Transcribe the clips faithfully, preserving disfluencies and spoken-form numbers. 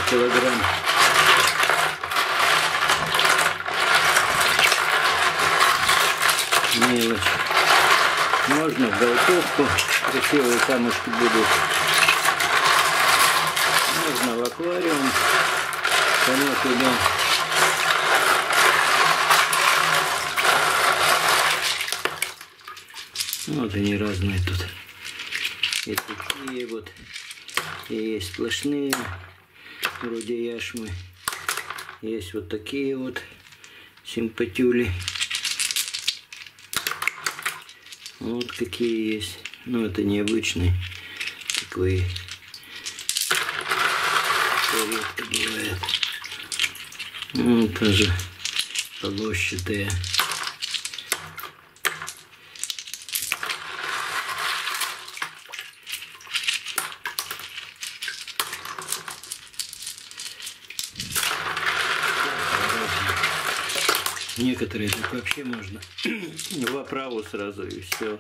килограмм. Мелочь. Можно в голтовку, красивые камушки будут. Можно в аквариум. Кому туда. Вот они разные тут. И такие вот. И есть сплошные, вроде яшмы. Есть вот такие вот симпатюли. Вот какие есть. Ну, это необычный. Такой. Редко бывает. Ну, тоже полощатые. Некоторые так вообще можно в оправу сразу и все.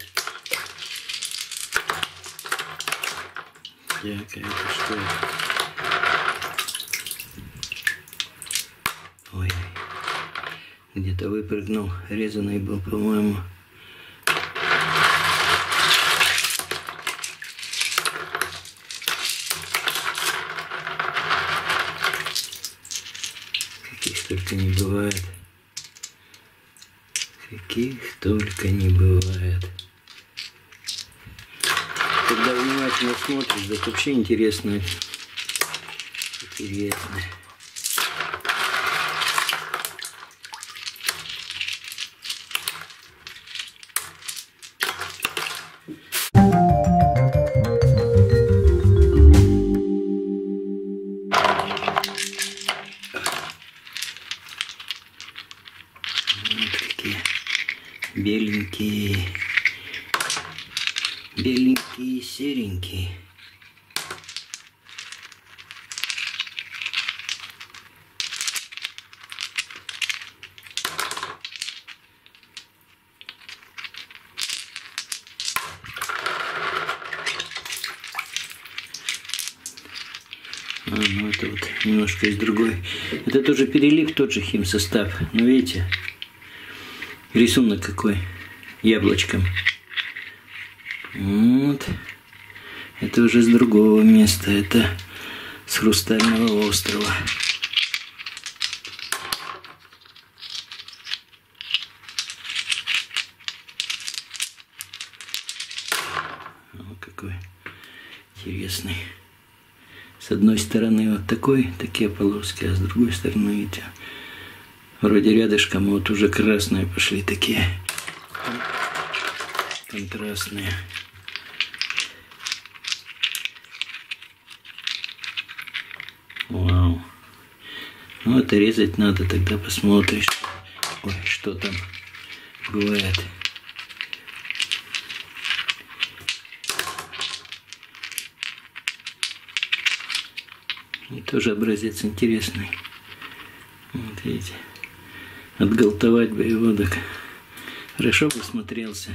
Так, это что? Ой, где-то выпрыгнул, резаный был, по-моему. Каких только не бывает. Каких только не бывает. Когда внимательно смотришь, это вообще интересно. Интересно. Беленькие, беленькие, серенькие. А, ну это вот немножко из другой. Это тоже перелив, тот же химсостав. Ну видите? Рисунок какой, яблочком. Вот. Это уже с другого места. Это с Хрустального острова. Вот какой интересный. С одной стороны вот такой, такие полоски, а с другой стороны, видите, вроде рядышком вот уже красные пошли такие контрастные. Вау. Ну это резать надо, тогда посмотришь. Ой, что там бывает. И тоже образец интересный. Вот видите. Отгалтовать бы его, так хорошо бы смотрелся.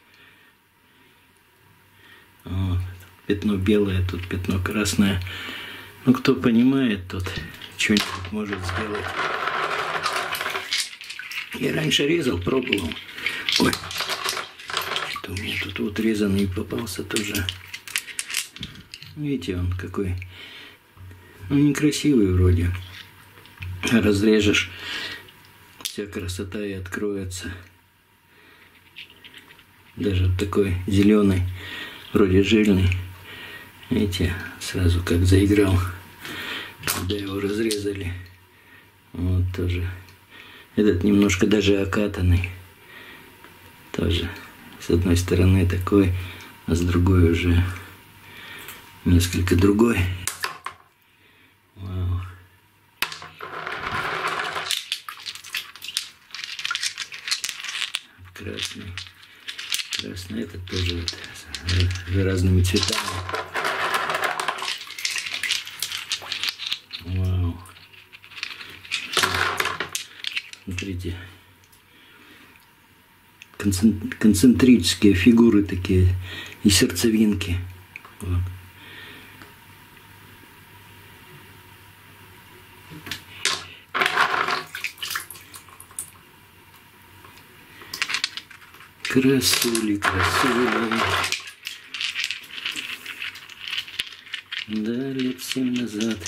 Вот. Пятно белое, тут пятно красное. Ну, кто понимает, тот что-нибудь может сделать. Я раньше резал, пробовал. Ой, что у меня тут вот резанный попался тоже. Видите, он какой. Ну, некрасивый вроде. Разрежешь. Вся красота и откроется. Даже такой зеленый, вроде жирный. Видите, сразу как заиграл, когда его разрезали. Вот тоже. Этот немножко даже окатанный. Тоже с одной стороны такой, а с другой уже несколько другой. Вау. Красный. Красный этот тоже вот, с разными цветами. Вау. Смотрите. Концентрические фигуры такие и сердцевинки. Вот. Красули, красули. Да, лет семь назад.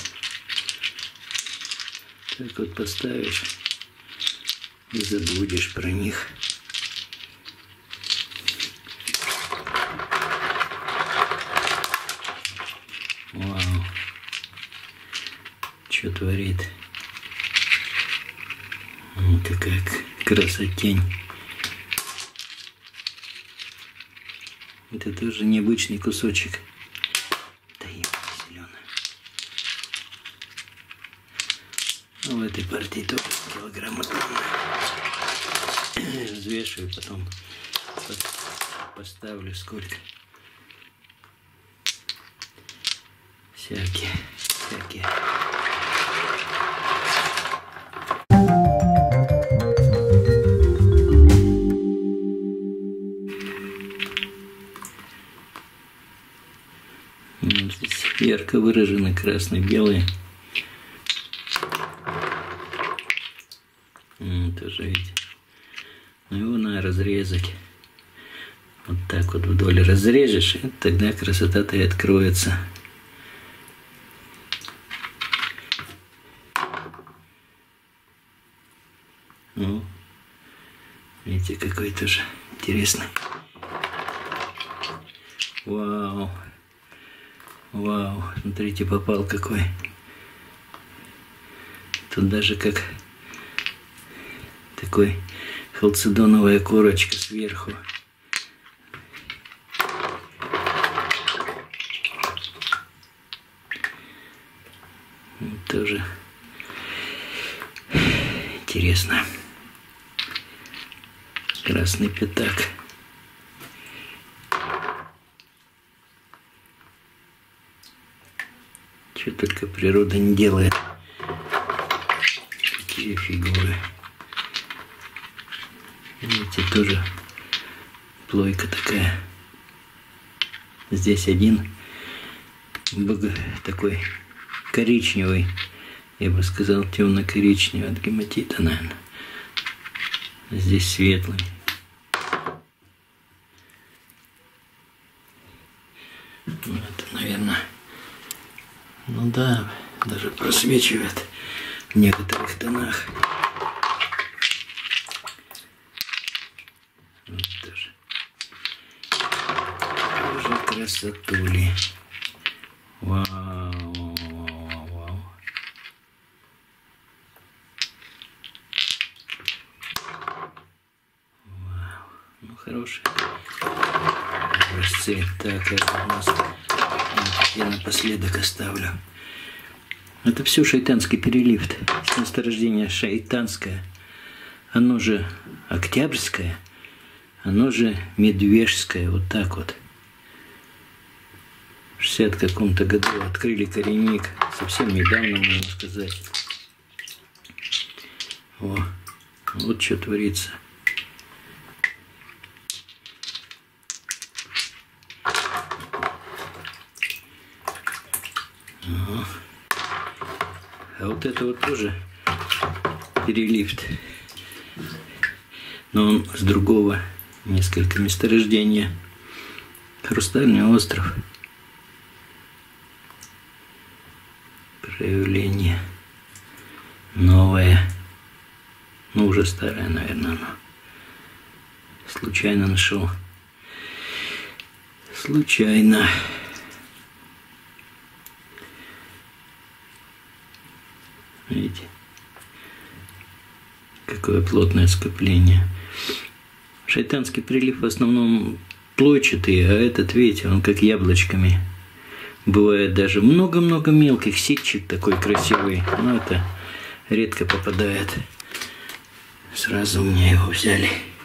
Так вот поставишь и забудешь про них. Вау. Что творит? Какая красотень. Это тоже необычный кусочек. Да ебать зеленый. А в этой партии тоже килограмма. Взвешиваю, потом поставлю сколько. Всякие, всякие. Здесь ярко выражены красный-белый. Тоже видите. Но его надо разрезать. Вот так вот вдоль разрежешь, и тогда красота-то и откроется. Ну, видите, какой тоже интересный. Вау. Вау, смотрите, попал какой. Тут даже как такой халцедоновая корочка сверху. Тоже интересно. Красный пятак. Что только природа не делает. Такие фигуры. Видите, тоже плойка такая. Здесь один такой коричневый, я бы сказал, темно-коричневый от гематита, наверное. Здесь светлый. Ну, это, наверное, ну да, даже просвечивает в некоторых тонах. Вот тоже. Уже красотули. Вау, вау, вау, вау. Вау. Ну, хороший образцы. Так, это у нас я напоследок оставлю. Это все шайтанский переливт. Месторождение шайтанское. Оно же октябрьское. Оно же медвежское. Вот так вот. В шестьдесят каком-то году открыли коренник. Совсем недавно, можно сказать. О, вот что творится. О. А вот это вот тоже переливт. Но он с другого несколько месторождения. Хрустальный остров. Проявление новое. Ну, уже старое, наверное, но случайно нашел. Случайно. Видите? Какое плотное скопление. Шайтанский прилив в основном плойчатый, а этот, видите, он как яблочками. Бывает даже много-много мелких ситчик такой красивый, но это редко попадает. Сразу у меня его взяли.